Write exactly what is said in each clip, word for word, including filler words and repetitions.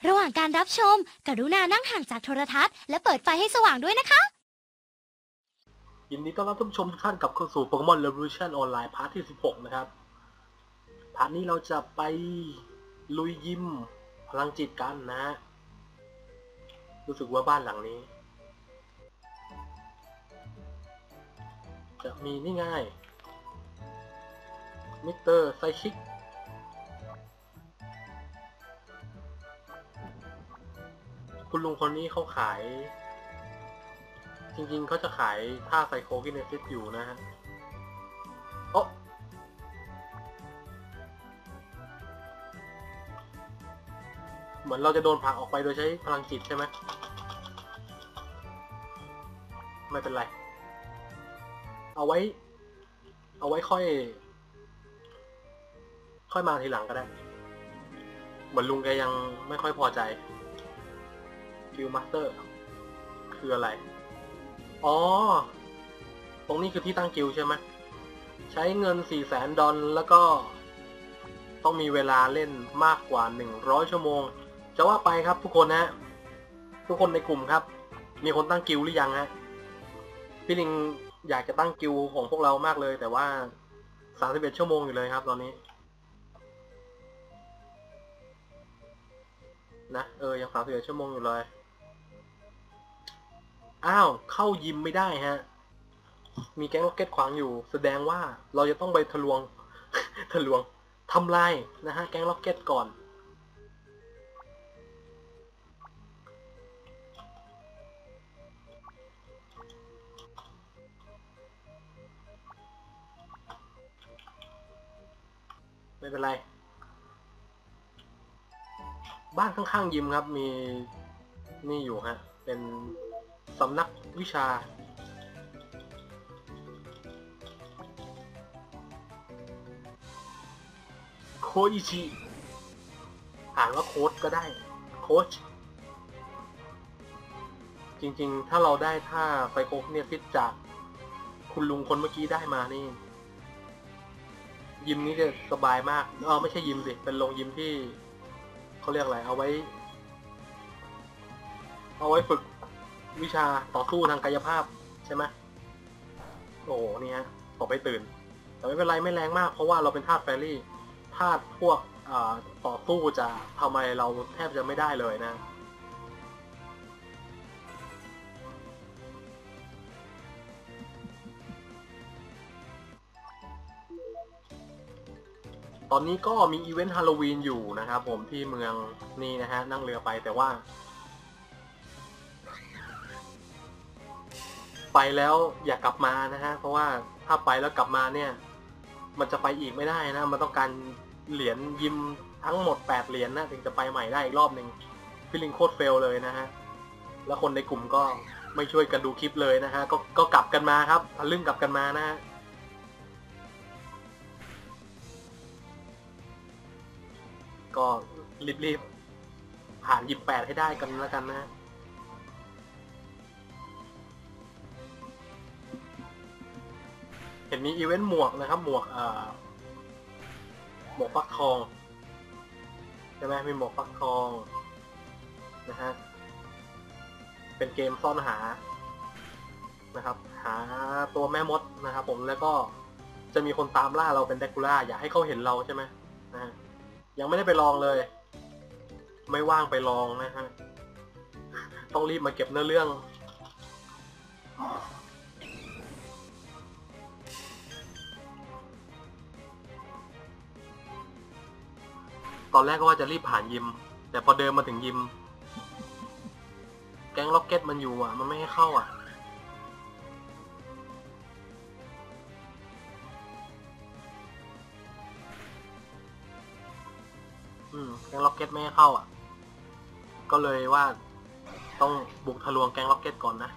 ระหว่างการรับชมกรุณานั่งห่างจากโทรทัศน์และเปิดไฟให้สว่างด้วยนะคะยินดีต้อนรับท่านผู้ชมทุกท่านกลับเข้าสู่ Pokemon Revolution Online พาร์ทที่สิบหกนะครับพาร์ทนี้เราจะไปลุยยิมพลังจิตกันนะฮะรู้สึกว่าบ้านหลังนี้จะมีนี่ง่ายมิสเตอร์ไซชิกคุณลุงคนนี้เขาขายจริงๆเขาจะขายท่าไซโคกินเนซิสอยู่นะฮะโอ้เหมือนเราจะโดนผลักออกไปโดยใช้พลังจิตใช่ไหมไม่เป็นไรเอาไว้เอาไว้ค่อยค่อยมาทีหลังก็ได้เหมือนลุงแกยังไม่ค่อยพอใจคิวมาสเตอร์คืออะไรอ๋อตรงนี้คือที่ตั้งกิลใช่ไหมใช้เงิน สี่แสน ดอลแล้วก็ต้องมีเวลาเล่นมากกว่าหนึ่งร้อยชั่วโมงจะว่าไปครับทุกคนนะทุกคนในกลุ่มครับมีคนตั้งกิลหรือยังฮะพี่ลิงอยากจะตั้งกิลของพวกเรามากเลยแต่ว่าสามสิบเอ็ดชั่วโมงอยู่เลยครับตอนนี้นะเออยังสามสิบเอ็ดชั่วโมงอยู่เลยอ้าวเข้ายิมไม่ได้ฮะมีแก๊งล็อกเก็ตขวางอยู่แสดงว่าเราจะต้องไปทะลวง ทะลวงทำลายนะฮะแก๊งล็อกเก็ตก่อนไม่เป็นไรบ้านข้างๆยิมครับมีนี่อยู่ฮะเป็นสำนักวิชาโคอิชิอ่านว่าโค้ดก็ได้โค้ชจริงๆถ้าเราได้ท่าไฟโคเนียซิสจากคุณลุงคนเมื่อกี้ได้มานี่ยิมนี้จะสบายมากเออไม่ใช่ยิมสิเป็นโรงยิมที่เขาเรียกอะไรเอาไว้เอาไว้ฝึกวิชาต่อสู้ทางกายภาพใช่ไหมโอ้โหนี่ฮะตกไปตื่นแต่ไม่เป็นไรไม่แรงมากเพราะว่าเราเป็นธาตุแฟรี่ธาตุพวกต่อสู้จะทำอะไรเราแทบจะไม่ได้เลยนะตอนนี้ก็มีอีเวนต์ฮาโลวีนอยู่นะครับผมที่เมืองนี่นะฮะนั่งเรือไปแต่ว่าไปแล้วอย่ากลับมานะฮะเพราะว่าถ้าไปแล้วกลับมาเนี่ยมันจะไปอีกไม่ได้นะมันต้องการเหรียญยิมทั้งหมดแปดเหรียญนะถึงจะไปใหม่ได้อีกรอบหนึ่งพี่ลิงโคตรเฟลเลยนะฮะแล้วคนในกลุ่มก็ไม่ช่วยกันดูคลิปเลยนะฮะก็ก็กลับกันมาครับทะลึ่งกลับกันมานะฮะก็รีบๆผ่านยิมแปดให้ได้กันแล้วกันนะเห็นมีอีเวนต์หมวกนะครับหมวกเอ่อหมวกฟักทองใช่ไหมมีหมวกฟักทองนะฮะเป็นเกมซ่อนหานะครับหาตัวแม่มดนะครับผมแล้วก็จะมีคนตามล่าเราเป็นแดกูล่าอยากให้เขาเห็นเราใช่ไหมนะฮะยังไม่ได้ไปลองเลยไม่ว่างไปลองนะฮะต้องรีบมาเก็บเนื้อเรื่องตอนแรกก็ว่าจะรีบผ่านยิมแต่พอเดินมาถึงยิมแก๊งล็อกเก็ตมันอยู่อ่ะมันไม่ให้เข้าอ่ะอืมแก๊งล็อกเก็ตไม่ให้เข้าอ่ะก็เลยว่าต้องบุกทะลวงแก๊งล็อกเก็ตก่อนนะ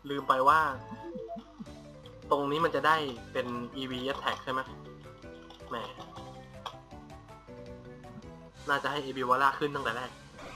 ลืมไปว่า ตรงนี้มันจะได้เป็น อี วี Attack ใช่ไหมแหมน่าจะให้ เอ บี Walla ขึ้นตั้งแต่แรก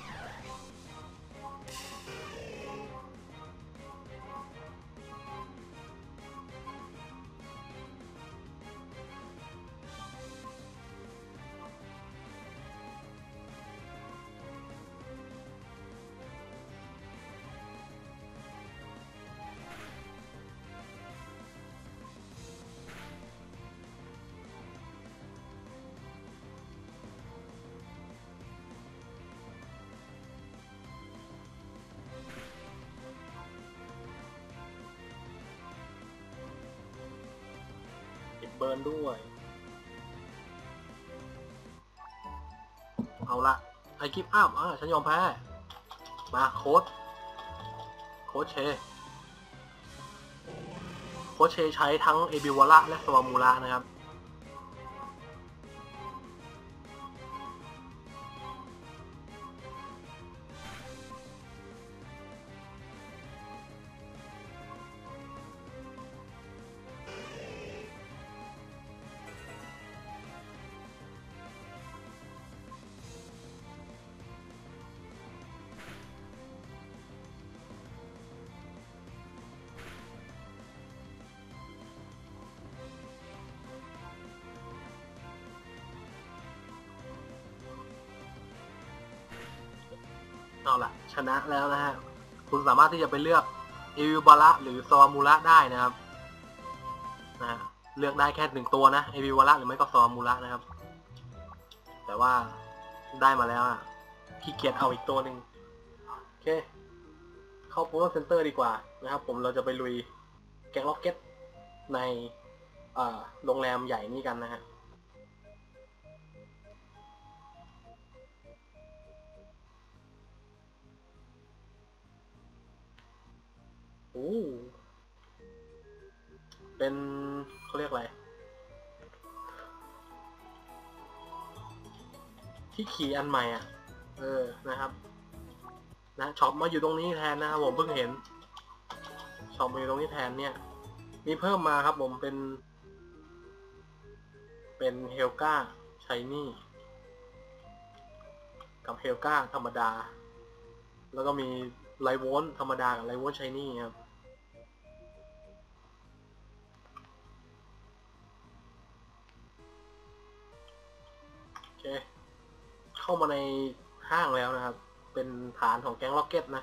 เบิร์นด้วยเอาละไอกิฟต์อัพอ่ะฉันยอมแพ้มาโค้ดโค้ดเชโค้ชเชใช้ทั้งเอบิวาระและสวามูระนะครับเอาล่ะชนะแล้วนะฮะคุณสามารถที่จะไปเลือกเอวิบาระหรือซอมูระได้นะครับนะเลือกได้แค่หนึ่งตัวนะเอวิบาระหรือไม่ก็ซอมูระนะครับแต่ว่าได้มาแล้วอ่ะขี้เกียจเอาอีกตัวหนึ่งโอเคเข้าโปรโมชั่นเซ็นเตอร์ดีกว่านะครับผมเราจะไปลุยแก๊งล็อกเก็ตในโรงแรมใหญ่นี้กันนะฮะโอ้เป็นเขาเรียกอะไรที่ขี่อันใหม่อ่ะเออนะครับนะช็อปมาอยู่ตรงนี้แทนนะครับผมเพิ่งเห็นช็อปมาอยู่ตรงนี้แทนเนี่ยมีเพิ่มมาครับผมเป็นเป็นเฮลกาไชนี่กับเฮลกาธรรมดาแล้วก็มีไลโวนธรรมดากับไลโวนไชนี่ครับโอเคเข้ามาในห้างแล้วนะครับเป็นฐานของแก๊งล็อกเก็ตนะ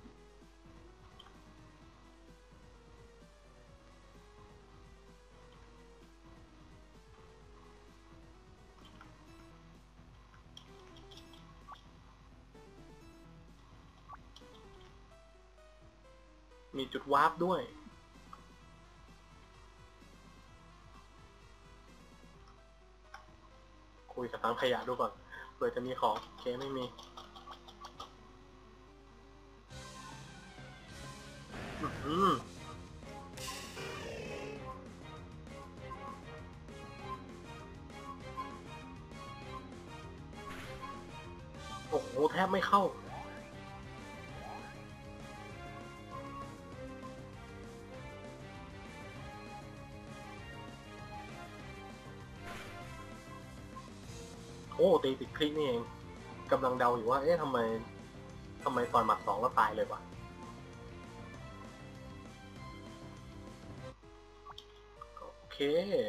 มีจุดวาร์ปด้วยคุยกับถังขยะดูก่อนเผื่อจะมีของโอเคไม่มีอืมโอ้โหแทบไม่เข้าโอ้ตีติดคลิกนี่เองกำลังเดาอยู่ว่าเอ๊ะทำไมทำไมต่อยหมัดสองแล้วตายเลยวะโอเค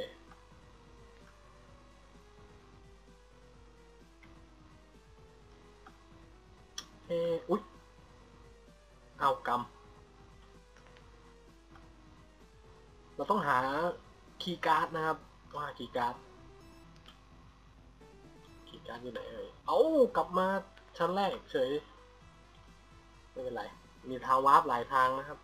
เฮ้อุ๊ยเอากำเราต้องหาคีย์การ์ดนะครับว่าคีย์การ์ดคีย์การ์ดอยู่ไหนเอ่ยเอ้ากลับมาชั้นแรกเฉยไม่เป็นไรมีทางวาร์ปหลายทางนะครับ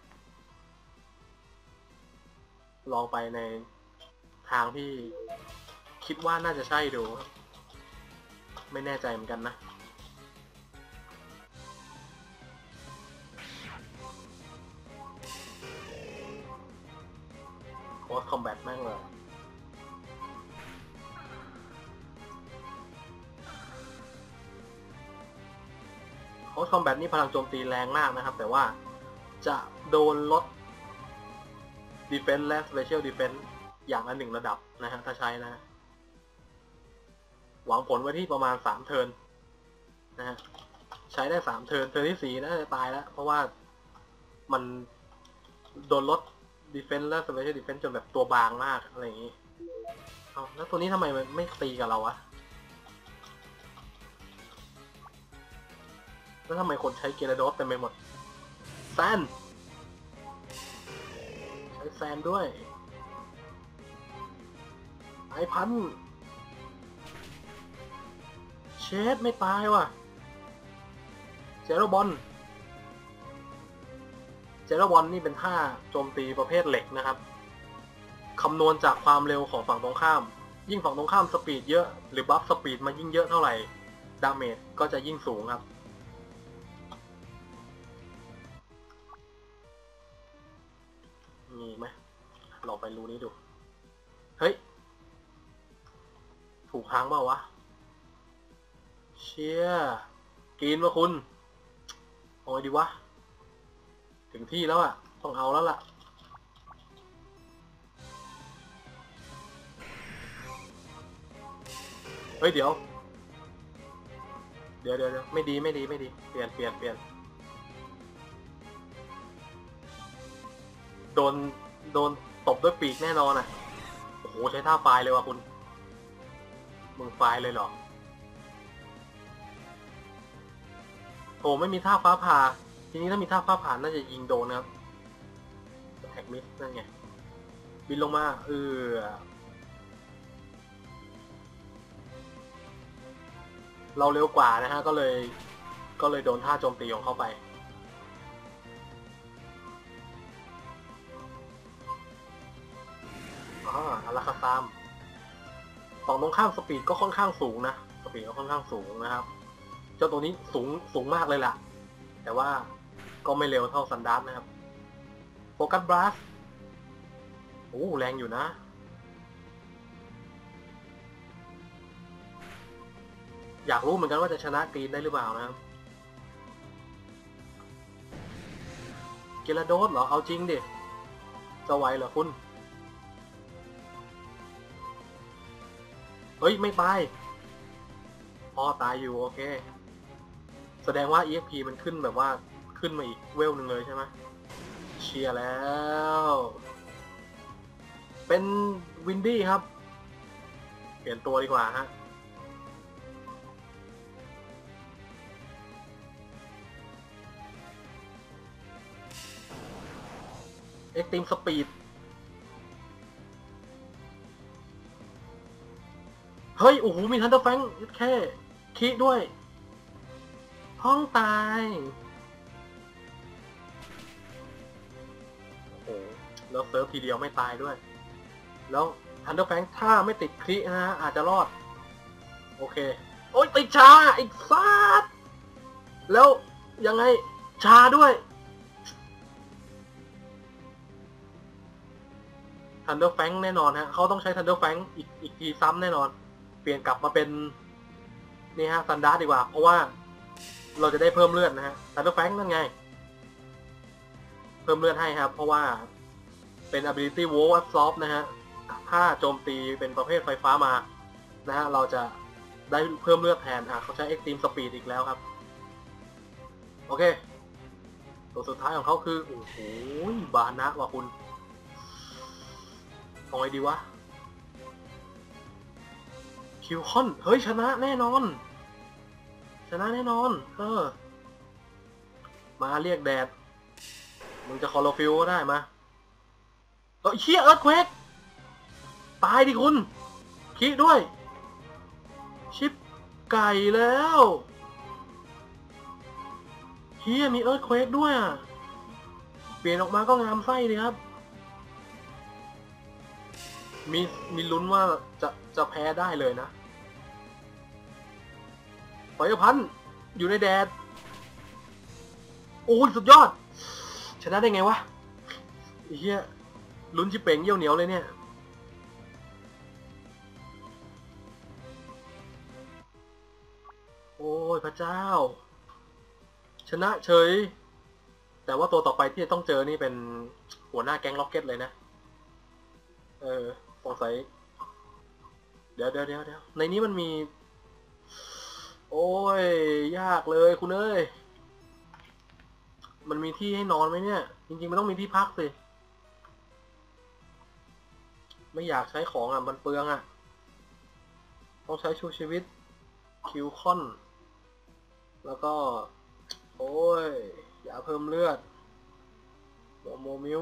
ลองไปในทางที่คิดว่าน่าจะใช่ดูไม่แน่ใจเหมือนกันนะโค้ดคอมแบทแม่งเลยโค้ดคอมแบทนี่พลังโจมตีแรงมากนะครับแต่ว่าจะโดนลด Defense และ Special Defense อย่างละหนึ่งระดับนะฮะถ้าใช้นะฮะหวังผลไว้ที่ประมาณสามเทิร์นนะฮะใช้ได้สามเทิร์นเทิร์นที่สี่น่าจะตายแล้วเพราะว่ามันโดนลด Defense และ Special Defense จนแบบตัวบางมากอะไรอย่างนี้เอาแล้วตัวนี้ทำไมมันไม่ตีกับเราวะแล้วทำไมคนใช้เกราโดสเต็มไปหมดแซนใช้แซนด้วยไอพันเชดไม่ตายว่ะเจโรบอลเจโรบอลนี่เป็นท่าโจมตีประเภทเหล็กนะครับคำนวณจากความเร็วของฝั่งตรงข้ามยิ่งฝั่งตรงข้ามสปีดเยอะหรือบัฟสปีดมายิ่งเยอะเท่าไหร่ดาเมจก็จะยิ่งสูงครับมีไหมลองไปรูนี้ดูเฮ้ยถูกทางเปล่าวะเชี่ยกินวะคุณเอาไงดีวะถึงที่แล้วอะต้องเอาแล้วล่ะเฮ้ยเดี๋ยวเดี๋ยวเดี๋ยวไม่ดีไม่ดีไม่ดีเปลี่ยนเปลี่ยนเปลี่ยนโดนโดนตบด้วยปีกแน่นอนอ่ะโอ้โหใช้ท่าไฟเลยว่ะคุณมึงไฟเลยเหรอโอ้ไม่มีท่าฟ้าผ่าทีนี้ถ้ามีท่าฟ้าผ่าน่าจะยิงโดนนะครับแท็กมิสนั่นไงบินลงมาเออเราเร็วกว่านะฮะก็เลยก็เลยโดนท่าโจมตีของเขาไปอ่าอาราคาซามฝั่งตรงข้ามสปีดก็ค่อนข้างสูงนะสปีดก็ค่อนข้างสูงนะครับเจ้าตัวนี้สูงสูงมากเลยล่ะแต่ว่าก็ไม่เร็วเท่าซันดาร์ฟนะครับโฟกัสบลัสโอ้แรงอยู่นะอยากรู้เหมือนกันว่าจะชนะกรีนได้หรือเปล่านะครับเกราโดสเหรอเอาจริงดิจะไหวเหรอคุณเฮ้ยไม่ตายพอตายอยู่โอเคแสดงว่า อี เอ็กซ์ พี มันขึ้นแบบว่าขึ้นมาอีกเวลหนึ่งเลยใช่ไหมเชียร์แล้วเป็นวินดี้ครับเปลี่ยนตัวดีกว่าฮะเอ็กซ์ตรีมสปีดเฮ้ยโอ้โหมีทันเดอร์แฟงแค่คิด้วยห้องตายโอ้โหแล้วเซิร์ฟทีเดียวไม่ตายด้วยแล้วทันเดอร์แฟงถ้าไม่ติดคลินะฮะอาจจะรอดโอเคโอ้ยติดชาอีกซัดแล้วยังไงชาด้วยทันเดอร์แฟงแน่นอนฮะเขาต้องใช้ทันเดอร์แฟงอีกอีกทีซ้ำแน่นอนเปลี่ยนกลับมาเป็นนี่ฮะซันดาร์ดีกว่าเพราะว่าเราจะได้เพิ่มเลือดนะฮะทันเดอร์แฟงนั่นไงเพิ่มเลือดให้ครับเพราะว่าเป็น ability wall absorb นะฮะถ้าโจมตีเป็นประเภทไฟฟ้ามานะฮะเราจะได้เพิ่มเลือดแทนอ่ะเขาใช้ extreme speed อีกแล้วครับโอเคตัวสุดท้ายของเขาคือโอ้โหบานะว่ะคุณเอาไงดีวะคิวคอนเฮ้ยชนะแน่นอนชนะแน่นอนเออมาเรียกแดดมึงจะคอร์โลฟิลก็ได้มาเออเชี่ยเอิร์ธเควกตายดิคุณคิดด้วยชิปไก่แล้วเฮียมีเอิร์ธเควกด้วยอ่ะเปลี่ยนออกมาก็งามไส้ดีครับมีมีลุ้นว่าจะจะแพ้ได้เลยนะปล่อยพันอยู่ในแดดโอ้ยสุดยอดชนะได้ไงวะเฮียลุ้นชิเป่งเยี่ยวเหนียวเลยเนี่ยโอ้ยพระเจ้าชนะเฉยแต่ว่าตัวต่อไปที่จะต้องเจอนี่เป็นหัวหน้าแก๊งล็อกเก็ตเลยนะเออสงสัยเดี๋ยวเดี๋ยวเดี๋ยวเดี๋ยวในนี้มันมี โอ้ยยากเลยคุณเอ้ยมันมีที่ให้นอนไหมเนี่ยจริงๆมันต้องมีที่พักสิไม่อยากใช้ของอ่ะมันเปลืองอ่ะต้องใช้ชูชีวิตคิวคอนแล้วก็โอ้ยอย่าเพิ่มเลือดโมโมมิว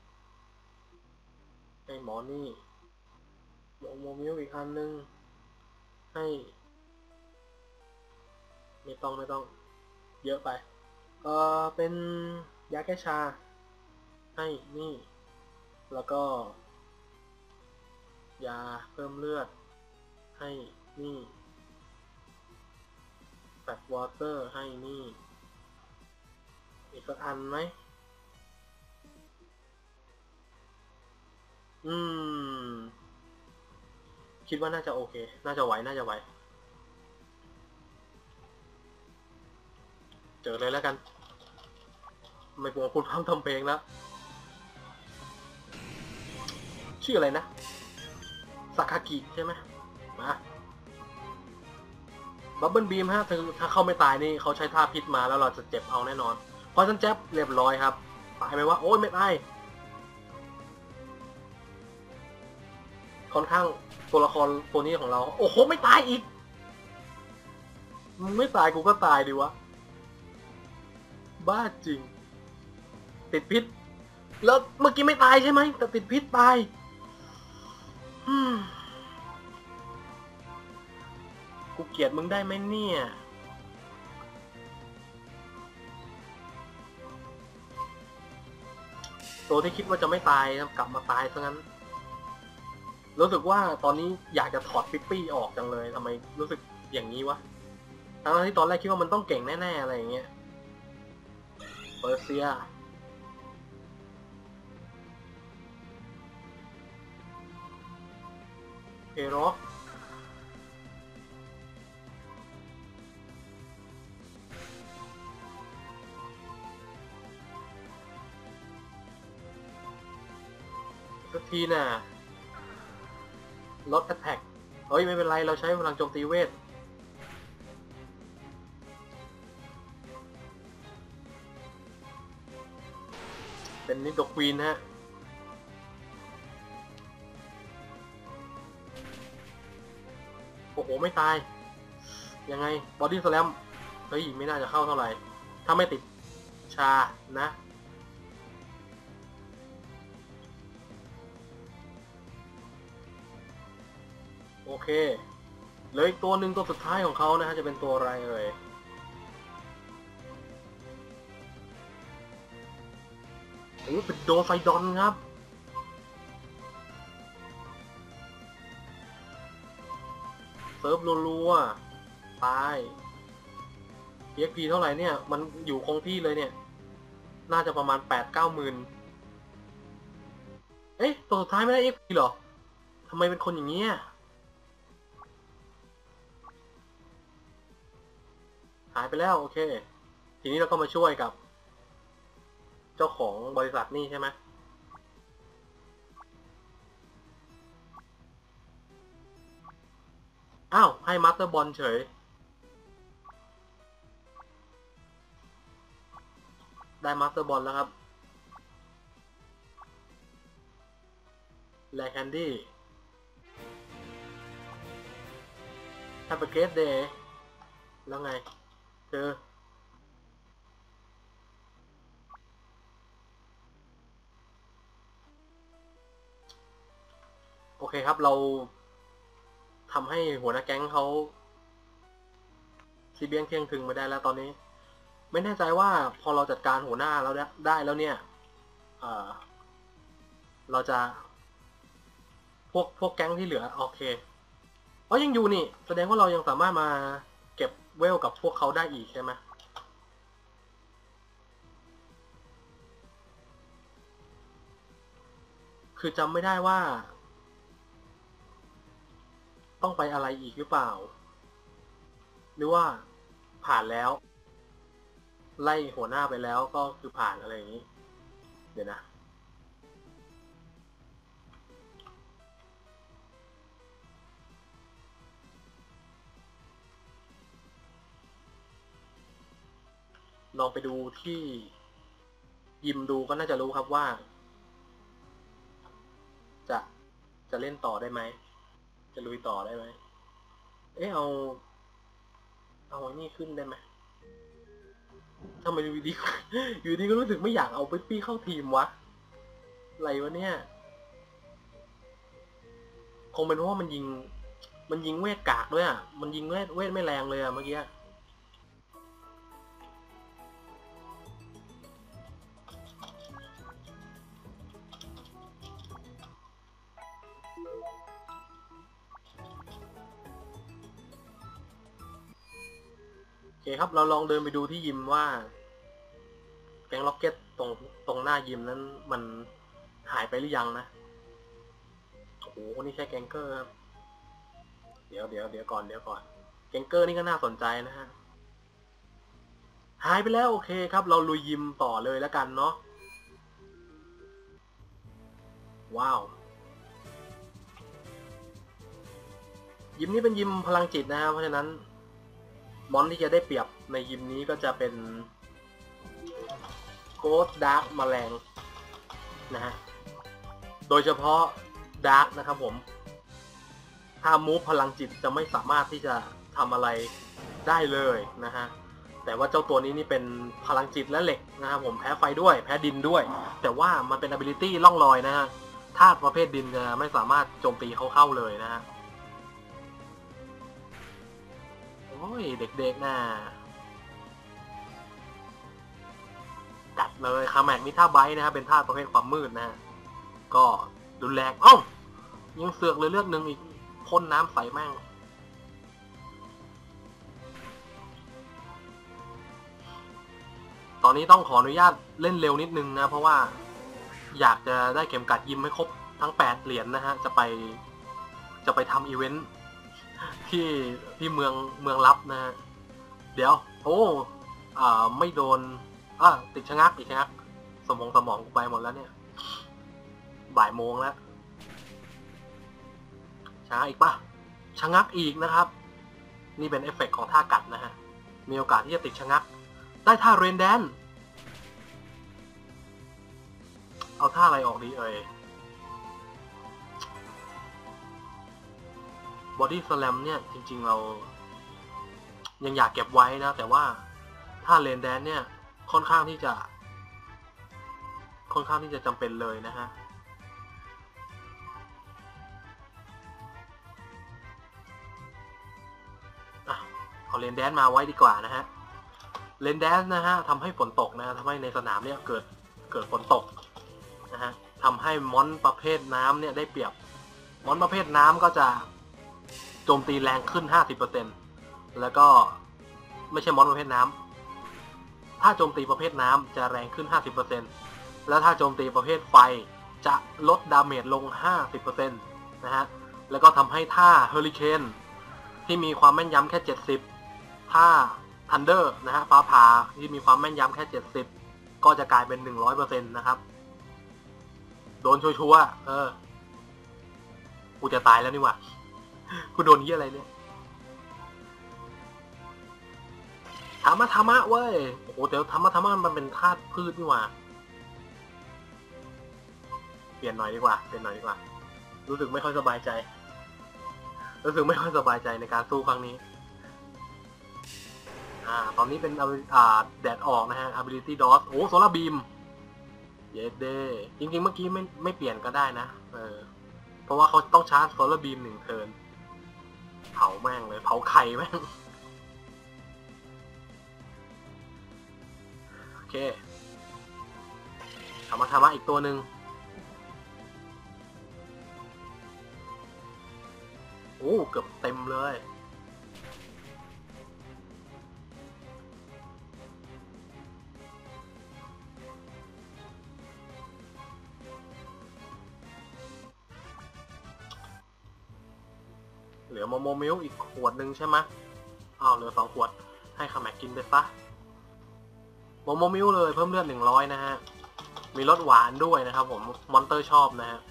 ให้หมอนี่โมโมมิวอีกอันนึงให้ไม่ต้องไม่ต้องเยอะไปเออเป็นยาแก้ชาให้นี่แล้วก็ยาเพิ่มเลือดให้นี่แฟตวอเตอร์ให้นี่อีกสักอันไหมอืมคิดว่าน่าจะโอเคน่าจะไหวน่าจะไหวเจอเลยแล้วกันไม่กลัวคุณพร่ำทำเพลงแล้วชื่ออะไรนะซาคากิใช่ไหมมาบับเบิลบีมฮะถ้าเข้าไม่ตายนี่เขาใช้ท่าพิษมาแล้วเราจะเจ็บเอาแน่นอนพอฉันแจ็บเรียบร้อยครับตายไหมวะโอ้ยไม่ตายค่อนข้างตัวละครตัวนี้ของเราโอ้โหไม่ตายอีกมึงไม่ตายกูก็ตายดิวะบ้าจริงติดพิษแล้วเมื่อกี้ไม่ตายใช่ไหมแต่ติดพิษตายกูเกลียดมึงได้ไหมเนี่ยตัวที่คิดว่าจะไม่ตายกลับมาตายซะงั้นรู้สึกว่าตอนนี้อยากจะถอดปิ๊ปปี้ออกจังเลยทำไมรู้สึกอย่างนี้วะทั้งที่ตอนแรกคิดว่ามันต้องเก่งแน่ๆอะไรอย่างเงี้ยเปอร์เซียเฮโร่สักทีน่ะลดแอตแทกเฮ้ยไม่เป็นไรเราใช้พลังโจมตีเวทเป็นนิโดควีนฮะโอ้โหไม่ตายยังไงบอดี้สแลมเฮ้ยไม่น่าจะเข้าเท่าไหร่ถ้าไม่ติดชานะโอเคเหลืออีกตัวหนึ่งตัวสุดท้ายของเขานะฮะจะเป็นตัวอะไรเอ่ยโอ้เป็นโดไซดอนครับเซิร์ฟรัวๆตาย เอ็กซ์ พี เท่าไหร่เนี่ยมันอยู่คงที่เลยเนี่ยน่าจะประมาณ แปดเก้าหมื่นเอ๊ะตัวสุดท้ายไม่ได้ เอ็กซ์ พี เหรอทำไมเป็นคนอย่างนี้หายไปแล้วโอเคทีนี้เราก็มาช่วยกับเจ้าของบริษัทนี่ใช่ไหมอ้าวให้มาสเตอร์บอลเฉยได้มาสเตอร์บอลแล้วครับแลกแคนดี้แฮปปี้เกรทเดย์แล้วไงเจอโอเคครับเราทำให้หัวหน้าแก๊งเขาซีเบียงเที่ยงถึงมาได้แล้วตอนนี้ไม่แน่ใจว่าพอเราจัดการหัวหน้าเราได้แล้วเนี่ยเอ่อเราจะพวกพวกแก๊งที่เหลือโอเคอ๋อยังอยู่นี่แสดงว่าเรายังสามารถมาเก็บเวลกับพวกเขาได้อีกใช่ไหมคือจำไม่ได้ว่าต้องไปอะไรอีกหรือเปล่าหรือว่าผ่านแล้วไล่หัวหน้าไปแล้วก็คือผ่านอะไรอย่างนี้เดี๋ยวนะลองไปดูที่ยิมดูก็น่าจะรู้ครับว่า จะจะเล่นต่อได้ไหมจะลุยต่อได้ไหมเอ๊ะเอาเอาอันนี้ขึ้นได้ไหมทำไมอยู่ดี อยู่ดีก็รู้สึกไม่อยากเอาปิ๊ปปี้เข้าทีมวะอะไรวะเนี่ยคงเป็นเพราะว่ามันยิงมันยิงเวทกากด้วยอ่ะมันยิงเวทเวทไม่แรงเลยอ่ะเมื่อกี้โอเคครับเราลองเดินไปดูที่ยิมว่าแก๊งล็อกเก็ตตรงตรงหน้ายิมนั้นมันหายไปหรือยังนะโอ้โหคนนี้ใช้แกงเกอร์ครับเดี๋ยวเดี๋ยวเดี๋ยวก่อนเดี๋ยวก่อนแกงเกอร์นี่ก็น่าสนใจนะฮะหายไปแล้วโอเคครับเราลุยยิมต่อเลยแล้วกันเนาะว้าวยิมนี้เป็นยิมพลังจิตนะฮะเพราะฉะนั้นมอนที่จะได้เปรียบในยิมนี้ก็จะเป็นโกดดาร์กแมลงนะฮะโดยเฉพาะดาร์กนะครับผมถ้ามูฟพลังจิตจะไม่สามารถที่จะทำอะไรได้เลยนะฮะแต่ว่าเจ้าตัวนี้นี่เป็นพลังจิตและเหล็กนะครับผมแพ้ไฟด้วยแพ้ดินด้วยแต่ว่ามันเป็น ability ล่องลอยนะฮะธาตุประเภทดินจะไม่สามารถโจมตีเขาเข้าเลยนะฮะโอ้ยเด็กๆน่ะจัดเลยคาแม็กมีท่าไบต์นะครับเป็นท่าประเภทความมืดนะฮะก็รุนแรงเอ้ายังเสือกเลยเลือดหนึ่งอีกพ่นน้ำใส่แม่งตอนนี้ต้องขออนุญาตเล่นเร็วนิดนึงนะเพราะว่าอยากจะได้เข็มกัดยิมให้ครบทั้งแปดเหรียญ นะฮะจะไปจะไปทำอีเวนต์ที่ที่เมืองเมืองลับนะฮะเดี๋ยวโอ้อ่าไม่โดนอ่ะติดชะงักอีกชะงักสมองสมองกูไปหมดแล้วเนี่ยบ่ายโมงแล้วชะงักอีกปะชะงักอีกนะครับนี่เป็นเอฟเฟกต์ของท่ากัดนะฮะมีโอกาสที่จะติดชะงักได้ท่าเรนแดนเอาท่าอะไรออกดีเอ่ยบอดี้สแลมเนี่ยจริงๆเรายังอยากเก็บไว้นะแต่ว่าท่าเรนแดนเนี่ยค่อนข้างที่จะค่อนข้างที่จะจำเป็นเลยนะฮะเอาเรนแดนมาไว้ดีกว่านะฮะเรนแดนนะฮะทำให้ฝนตกนะทำให้ในสนามเนี่ยเกิดเกิดฝนตกนะฮะทำให้มอนประเภทน้ำเนี่ยได้เปรียบมอนประเภทน้ำก็จะโจมตีแรงขึ้น ห้าสิบเปอร์เซ็นต์ แล้วก็ไม่ใช่มอนประเภทน้ำถ้าโจมตีประเภทน้ำจะแรงขึ้น ห้าสิบเปอร์เซ็นต์ แล้วถ้าโจมตีประเภทไฟจะลดดาเมจลง ห้าสิบเปอร์เซ็นต์ นะฮะแล้วก็ทำให้ท่าเฮอริเคนที่มีความแม่นยำแค่เจ็ดสิบท่าทันเดอร์นะฮะฟ้าผ่าที่มีความแม่นยำแค่เจ็ดสิบก็จะกลายเป็น หนึ่งร้อยเปอร์เซ็นต์ นะครับโดนชัวร์ๆเออกูจะตายแล้วนี่หว่ากูโดนยี่อะไรเนี่ยธรรมะธรรมะเว้ยโอ้โหแต่ธรรมะธรรมะมันเป็นธาตุพืชนี่หว่าเปลี่ยนหน่อยดีกว่าเปลี่ยนหน่อยดีกว่ารู้สึกไม่ค่อยสบายใจรู้สึกไม่ค่อยสบายใจในการสู้ครั้งนี้อ่าตอนนี้เป็นอ่าแดดออกนะฮะ ability dot โอ้โซลาร์บีมเยสเดจริงๆเมื่อกี้ไม่ไม่เปลี่ยนก็ได้นะเออเพราะว่าเขาต้องชาร์จโซลาร์บีมหนึ่งเทิร์นเผาแม่งเลยเผาไข่แม่งโอเคธรรมะธรรมะอีกตัวหนึ่งโอ้เกือบเต็มเลยเหลือโมโมมิลอีกขวดหนึ่งใช่ไหมอ้าวเหลือสองขวดให้คาแม็กกินไปซะโมโมมิลเลยเพิ่มเลือดหนึ่งร้อยนะฮะมีรสหวานด้วยนะครับผมมอนเตอร์ชอบนะฮะ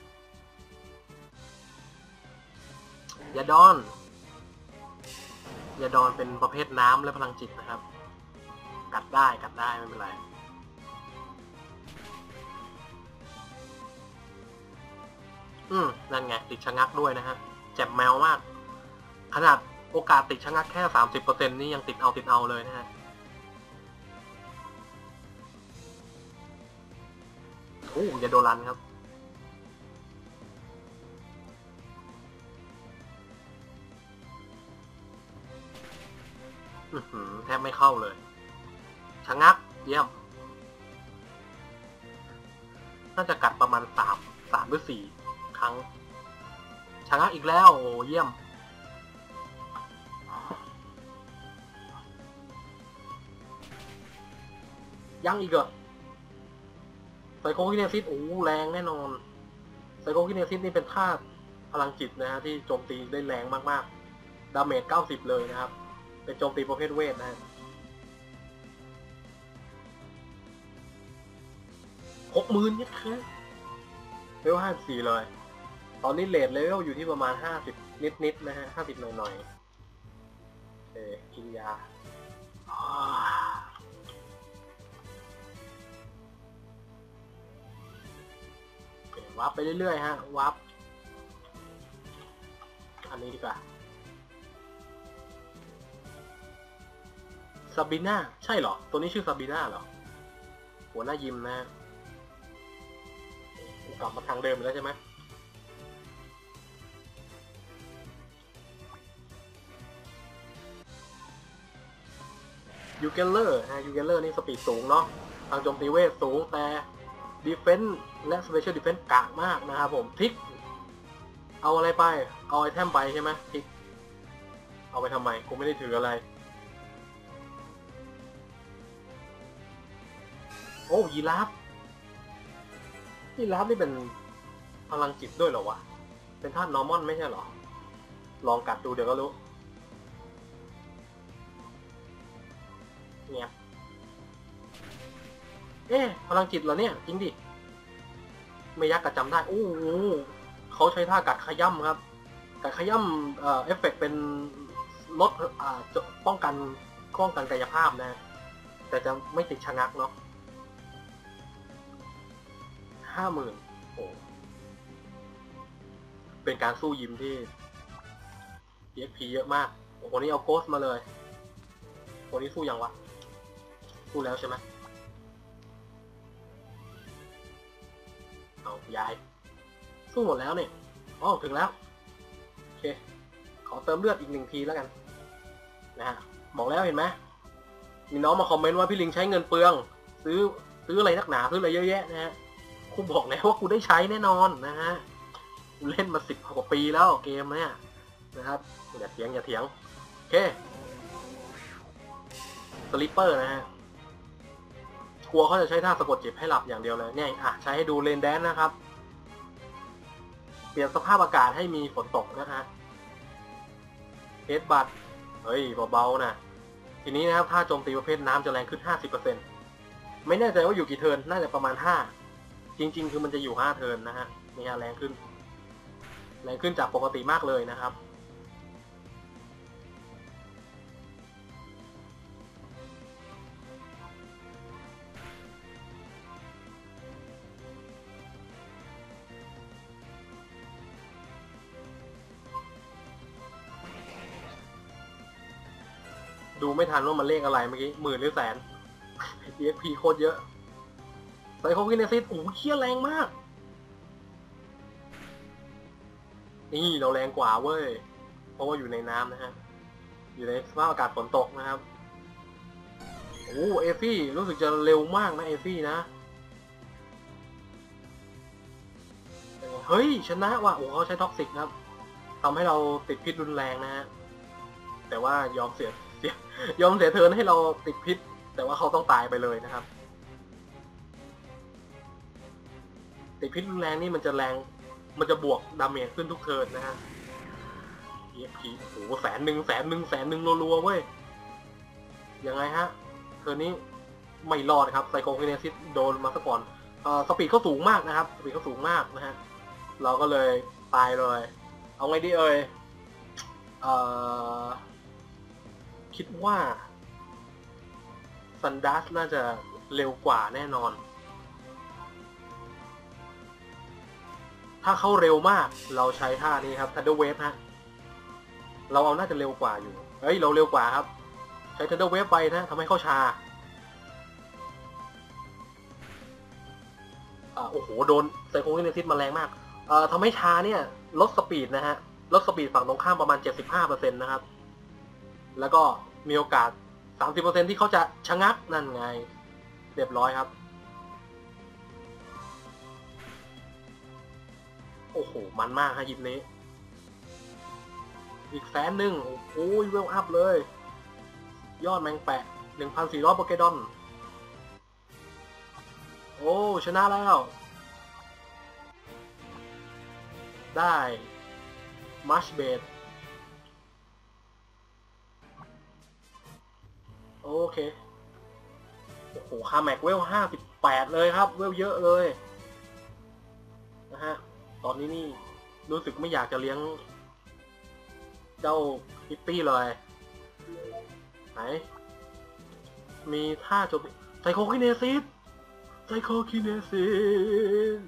ยาดอนยาดอนเป็นประเภทน้ำและพลังจิตนะครับกัดได้กัดได้ไม่เป็นไรอืมนั่นไงติดชะงักด้วยนะฮะแจ่มแมวมากขนาดโอกาสติดชะงักแค่สามสิบเปอร์เซ็นต์นี่ยังติดเอาติดเอาเลยนะฮะโอ้ยาโดรันครับอือหือแทบไม่เข้าเลยชะงักเยี่ยมน่าจะกัดประมาณสามสามหรือสี่ครั้งชะงักอีกแล้วโอ้เยี่ยมยังอีกเหรอไซโคคิเนซิสโอ้แรงแน่นอนไซโคคิเนซิสนี่เป็นธาตุพลังจิตนะฮะที่โจมตีได้แรงมากๆดาเมจเก้าสิบเลยนะครับเป็นโจมตีประเภทเวทนะฮะหกหมื่นเนี่ยคือเลเวลห้าสิบสี่เลยตอนนี้เลทเลเวลอยู่ที่ประมาณห้าสิบนิดๆนะฮะห้าสิบหน่อยๆเอกินยาวับไปเรื่อยๆฮะวับอันนี้ดีกว่าซาบีน่าใช่เหรอตัวนี้ชื่อซาบีน่าเหรอหัวหน้ายิมนะกลับมาทางเดิมแล้วใช่ไหมยูเกลเลอร์ฮะยูเกลเลอร์นี่สปีดสูงเนาะทางโจมตีเวทสูงแต่ดีเฟนส์และสเปเชียลดีเฟนส์กากมากนะครับผมทิกเอาอะไรไปเอาไอเทมไปใช่ไหมทิกเอาไปทำไมกูไม่ได้ถืออะไรโอ้ยีราฟยีราฟนี่เป็นพลังจิตด้วยเหรอวะเป็นธาตุนอร์มอนไม่ใช่เหรอลองกัดดูเดี๋ยวก็รู้เนี่ยเอ๊ะพลังจิตเหรอเนี่ยจริงดิไม่ยักกัดจำได้โอ้โหเขาใช้ท่ากัดขย่ำครับกัดขย่ำเอ่อเอฟเฟกต์เป็นลดอ่าป้องกันป้องกันกายภาพนะแต่จะไม่ติดชะงักเนาะห้าหมื่นโอ้เป็นการสู้ยิมที่ อี เอ็กซ์ พี เยอะมากโอ้โหนี่เอาโกสมาเลยคนนี้สู้ยังวะสู้แล้วใช่ไหมเอายายสู้หมดแล้วเนี่ยอ๋อถึงแล้วโอเคขอเติมเลือดอีกหนึ่งทีแล้วกันนะฮะบอกแล้วเห็นไหมมีน้องมาคอมเมนต์ว่าพี่ลิงใช้เงินเปลืองซื้อซื้ออะไรนักหนาซื้ออะไรเยอะแยะนะฮะกูบอกแล้วว่ากูได้ใช้แน่นอนนะฮะกูเล่นมาสิบกว่าปีแล้วเกมเนี่ยนะครับอย่าเถียงอย่าเถียงโอเคสลิปเปอร์นะฮะกลัวเขาจะใช้ท่าสะกดจิตให้หลับอย่างเดียวเลยเนี่ยอ่ะใช้ให้ดูเลนแดนนะครับเปลี่ยนสภาพอากาศให้มีฝนตกนะฮะเฮดบัตเฮ้ยเบาๆนะทีนี้นะครับถ้าโจมตีประเภทน้ำจะแรงขึ้น ห้าสิบเปอร์เซ็นต์ ไม่แน่ใจว่าอยู่กี่เทิร์นน่าจะประมาณห้าจริงๆคือมันจะอยู่ห้าเทิร์นนะฮะนี่ฮะแรงขึ้นแรงขึ้นจากปกติมากเลยนะครับดูไม่ทันว่ามันเลขอะไรเมื่อกี้หมื่นหรือแสน อี เอ็กซ์ พี โคตรเยอะไซโคคิเนซิสโอ้โหเขี้ยแรงมากนี่เราแรงกว่าเว้ยเพราะว่าอยู่ในน้ำนะฮะอยู่ในสภาพอากาศฝนตกนะครับโอ้เอฟี่รู้สึกจะเร็วมากนะเอฟี่นะเฮ้ยชนะว่ะโอ้เขาใช้ท็อกซิกครับทำให้เราติดพิษรุนแรงนะฮะแต่ว่ายอมเสียเสียยอมเสียเทิร์นให้เราติดพิษแต่ว่าเขาต้องตายไปเลยนะครับติดพิษรุนแรงนี่มันจะแรงมันจะบวกดาเมจขึ้นทุกเทิร์นนะฮะ อี เอ็กซ์ พี โอ้โหแสนหนึ่งแสนหนึ่งแสนหนึ่งรัวๆเว้ยยังไงฮะเทิร์นนี้ไม่รอดครับไซโคคิเนซิสโดนมาซะก่อนเอ่อสปีดเขาสูงมากนะครับสปีดเขาสูงมากนะฮะเราก็เลยตายเลยเอาไงดีเอ่ยเอ่อคิดว่าซันดัสน่าจะเร็วกว่าแน่นอน ถ้าเขาเร็วมากเราใช้ท่านี้ครับ Thunder Wave ฮะเราเอาน่าจะเร็วกว่าอยู่เฮ้ยเราเร็วกว่าครับใช้ Thunder Wave ไปนะทำให้เขาชาอ่าโอ้โหโดนไซโคคิเนซิสมาแรงมากเอ่อทำให้ชาเนี่ยลดสปีดนะฮะลดสปีดฝั่งตรงข้ามประมาณ เจ็ดสิบห้าเปอร์เซ็นต์ นะครับแล้วก็มีโอกาส สามสิบเปอร์เซ็นต์ ที่เขาจะชะงักนั่นไงเรียบร้อยครับโอ้โหมันมากฮะยิปนี้อีกแสนหนึ่งโอ้ยเวลอัพเลยยอดแมงแปะ หนึ่งพันสี่ร้อย โปเกดอนโอ้ชนะแล้วได้มัชเบดโอเคโอ้โหคาแม็กเวลห้าสิบแปดเลยครับเวลเยอะเลยนะฮะตอนนี้นี่รู้สึกไม่อยากจะเลี้ยงเจ้าฮิปปี้เลยไหนมีท่าโจมตีไซโคคิเนซิสไซโคคิเนซิส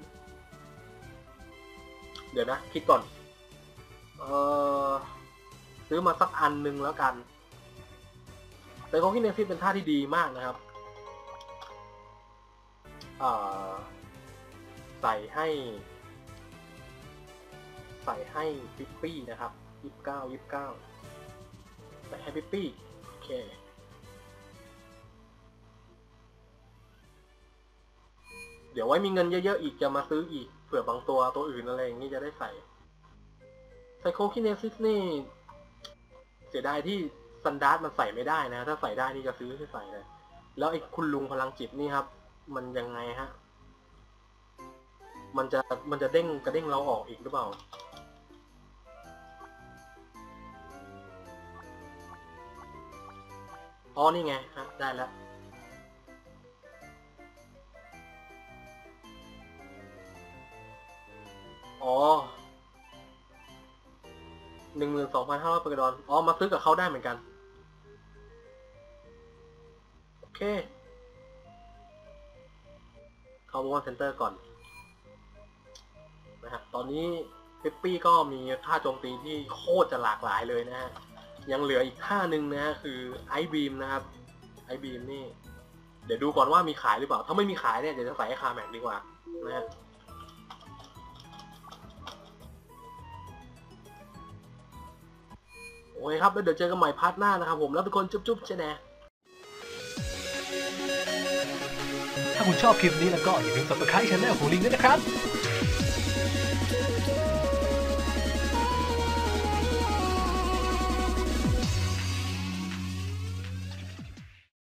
เดี๋ยวนะคิดก่อนเออซื้อมาสักอันหนึ่งแล้วกันไซโคคิเนซิสเป็นท่าที่ดีมากนะครับเอ่อใส่ให้ใส่ให้ปิ๊ปปี้นะครับยี่สิบเก้า ยี่สิบเก้าใส่ให้ปิ๊ปปี้โอเคเดี๋ยวไว้มีเงินเยอะๆอีกจะมาซื้ออีกเผื่อบางตัวตัวอื่นอะไรอย่างนี้จะได้ใส่ไซโคคิเนซิสนี่เสียดายที่ซันดาร์ดมันใส่ไม่ได้นะถ้าใส่ได้นี่จะซื้อให้ใส่เลยแล้วไอ้คุณลุงพลังจิตนี่ครับมันยังไงฮะมันจะมันจะเด้งกระเด้งเราออกอีกหรือเปล่าอ๋อนี่ไงฮะได้แล้วอ๋อหนึ่งหมื่นสองพันห้าร้อยโปเกดอนอ๋อมาซื้อกับเขาได้เหมือนกันโอเคเข้าโมชั่นเซ็นเตอร์ก่อนนะฮะตอนนี้ปิ๊ปปี้ก็มีท่าโจมตีที่โคตรจะหลากหลายเลยนะฮะยังเหลืออีกท่าหนึ่งนะฮะคือไอบีมนะครับไอบีมนี่เดี๋ยวดูก่อนว่ามีขายหรือเปล่าถ้าไม่มีขายเนี่ยเดี๋ยวจะใส่ให้คาแม็กดีกว่านะฮะโอเคครับแล้วเดี๋ยวเจอกันใหม่พาร์ทหน้านะครับผมแล้วทุกคนจุ๊บๆใช่ไหมถ้าคุณชอบคลิปนี้แล้วก็อย่าลืม ซับสไครบ์ ช่องของลิงด้วยนะครับ